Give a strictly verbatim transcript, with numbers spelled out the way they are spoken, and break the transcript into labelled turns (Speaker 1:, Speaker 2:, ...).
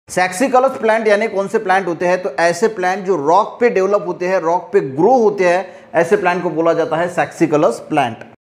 Speaker 1: सैक्सिकलस plant यानी कौन से प्लांट होते हैं? तो ऐसे प्लांट जो रॉक पे डेवलप होते हैं, रॉक पे ग्रो होते हैं, ऐसे प्लांट को बोला जाता है सैक्सिकलस प्लांट।